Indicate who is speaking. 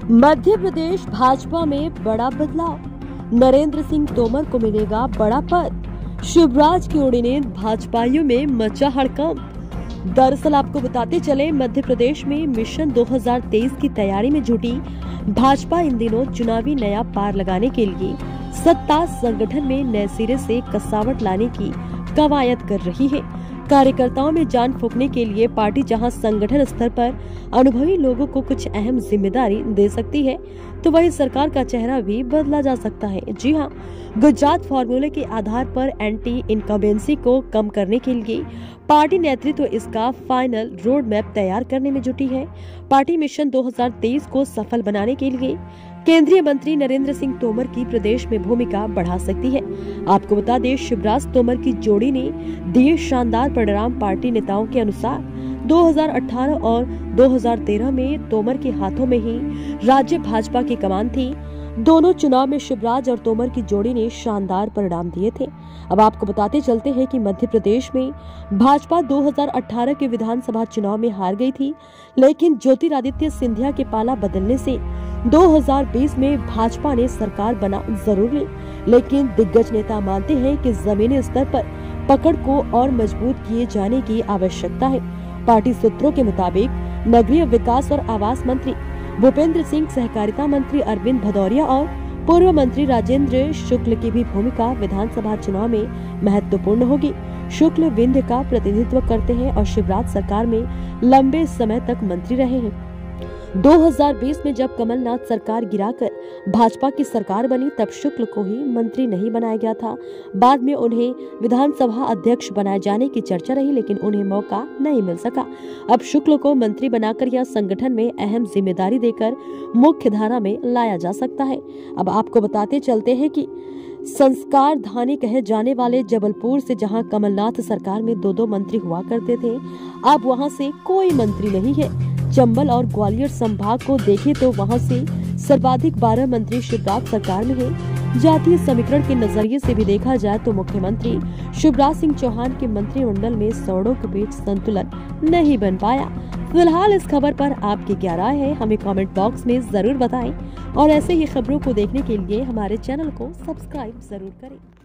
Speaker 1: मध्य प्रदेश भाजपा में बड़ा बदलाव, नरेंद्र सिंह तोमर को मिलेगा बड़ा पद। शिवराज की उड़ीनें भाजपाइयों में मचा हड़कंप। दरअसल आपको बताते चले, मध्य प्रदेश में मिशन 2023 की तैयारी में जुटी भाजपा इन दिनों चुनावी नया पार लगाने के लिए सत्ता संगठन में नए सिरे से कसावट लाने की कवायद कर रही है। कार्यकर्ताओं में जान फूंकने के लिए पार्टी जहां संगठन स्तर पर अनुभवी लोगों को कुछ अहम जिम्मेदारी दे सकती है, तो वहीं सरकार का चेहरा भी बदला जा सकता है। जी हां, गुजरात फॉर्मूले के आधार पर एंटी इनकम्बेंसी को कम करने के लिए पार्टी नेतृत्व इसका फाइनल रोड मैप तैयार करने में जुटी है। पार्टी मिशन 2023 को सफल बनाने के लिए केंद्रीय मंत्री नरेंद्र सिंह तोमर की प्रदेश में भूमिका बढ़ा सकती है। आपको बता दें, शिवराज तोमर की जोड़ी ने दिए शानदार परिणाम। पार्टी नेताओं के अनुसार 2018 और 2013 में तोमर के हाथों में ही राज्य भाजपा की कमान थी। दोनों चुनाव में शिवराज और तोमर की जोड़ी ने शानदार परिणाम दिए थे। अब आपको बताते चलते हैं कि मध्य प्रदेश में भाजपा 2018 के विधानसभा चुनाव में हार गई थी, लेकिन ज्योतिरादित्य सिंधिया के पाला बदलने से 2020 में भाजपा ने सरकार बना जरूर ली, लेकिन दिग्गज नेता मानते हैं कि जमीनी स्तर पर पकड़ को और मजबूत किए जाने की आवश्यकता है। पार्टी सूत्रों के मुताबिक नगरीय विकास और आवास मंत्री भूपेंद्र सिंह, सहकारिता मंत्री अरविंद भदौरिया और पूर्व मंत्री राजेंद्र शुक्ल की भी भूमिका विधानसभा चुनाव में महत्वपूर्ण होगी। शुक्ल विंध्य का प्रतिनिधित्व करते हैं और शिवराज सरकार में लंबे समय तक मंत्री रहे हैं। 2020 में जब कमलनाथ सरकार गिराकर भाजपा की सरकार बनी, तब शुक्ल को ही मंत्री नहीं बनाया गया था। बाद में उन्हें विधानसभा अध्यक्ष बनाए जाने की चर्चा रही, लेकिन उन्हें मौका नहीं मिल सका। अब शुक्ल को मंत्री बनाकर या संगठन में अहम जिम्मेदारी देकर मुख्य धारा में लाया जा सकता है। अब आपको बताते चलते हैं कि संस्कार धानी कहे जाने वाले जबलपुर से जहां कमलनाथ सरकार में 2-2 मंत्री हुआ करते थे, अब वहां से कोई मंत्री नहीं है। चंबल और ग्वालियर संभाग को देखें तो वहां से सर्वाधिक 12 मंत्री शिवराज सरकार में हैं। जातीय समीकरण के नजरिए से भी देखा जाए तो मुख्यमंत्री शिवराज सिंह चौहान के मंत्रिमंडल में सौड़ों के बीच संतुलन नहीं बन पाया। फिलहाल इस खबर पर आपकी क्या राय है, हमें कमेंट बॉक्स में जरूर बताएं और ऐसे ही खबरों को देखने के लिए हमारे चैनल को सब्सक्राइब जरूर करें।